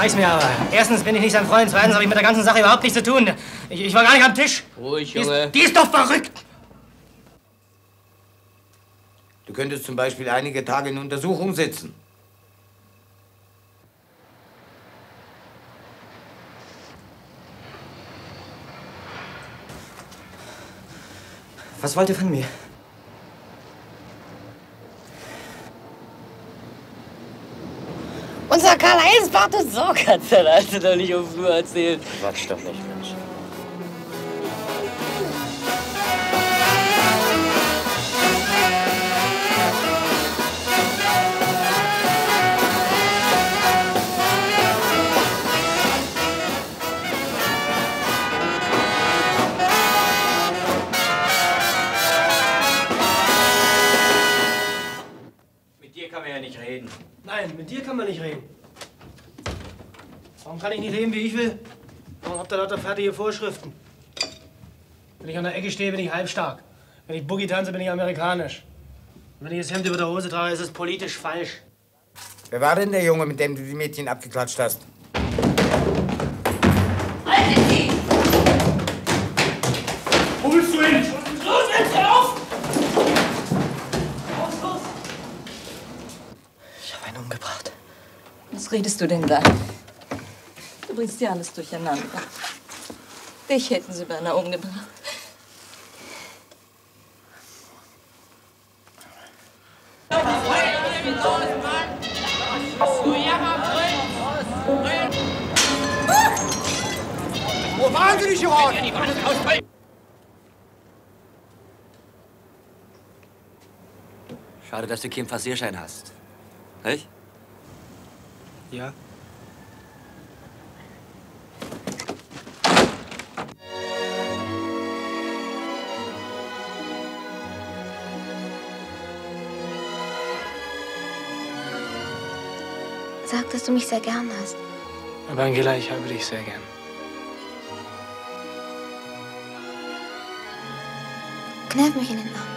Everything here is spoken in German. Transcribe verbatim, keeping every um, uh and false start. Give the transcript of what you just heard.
Reicht's mir aber. Erstens bin ich nicht sein Freund, zweitens habe ich mit der ganzen Sache überhaupt nichts zu tun. Ich, ich war gar nicht am Tisch. Ruhig, die Junge. Ist, die ist doch verrückt. Du könntest zum Beispiel einige Tage in Untersuchung sitzen. Was wollt ihr von mir? Unser Karl-Heinz wartet so, kannst du das doch nicht um früh erzählen. Quatsch doch nicht, Mensch. Mit dir kann man ja nicht reden. Nein, mit dir kann man nicht reden. Warum kann ich nicht leben, wie ich will? Warum habt ihr lauter fertige Vorschriften? Wenn ich an der Ecke stehe, bin ich halbstark. Wenn ich Boogie tanze, bin ich amerikanisch. Und wenn ich das Hemd über der Hose trage, ist es politisch falsch. Wer war denn der Junge, mit dem du die Mädchen abgeklatscht hast? Haltet sie! Wo willst du hin? Los, jetzt hör auf! Ich habe einen umgebracht. Was redest du denn da? Du bringst ja alles durcheinander. Dich hätten sie beinahe umgebracht. Oh, wahnsinnig geworden! Schade, dass du keinen Passierschein hast. Nicht? Ja. Sag, dass du mich sehr gern hast. Aber Angela, ich habe dich sehr gern. Kneif mich in den Arm.